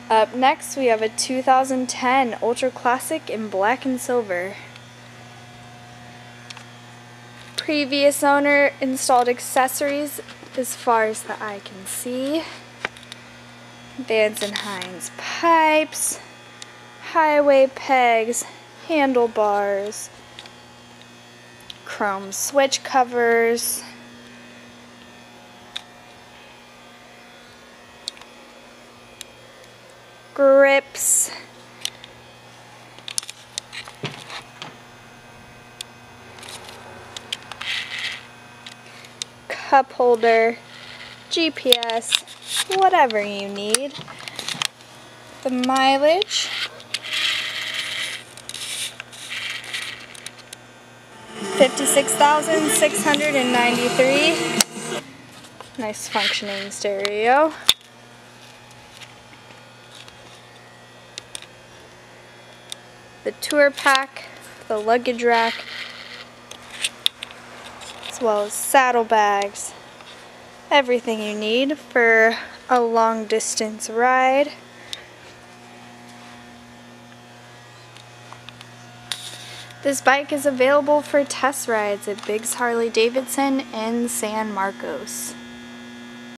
Up next we have a 2010 Ultra Classic in black and silver. Previous owner installed accessories as far as the eye can see. Vance & Hines pipes, highway pegs, handlebars, chrome switch covers, grips, cup holder, GPS, whatever you need. The mileage, 56,693. Nice functioning stereo. The tour pack, the luggage rack, as well as saddlebags. Everything you need for a long distance ride. This bike is available for test rides at Biggs Harley Davidson in San Marcos.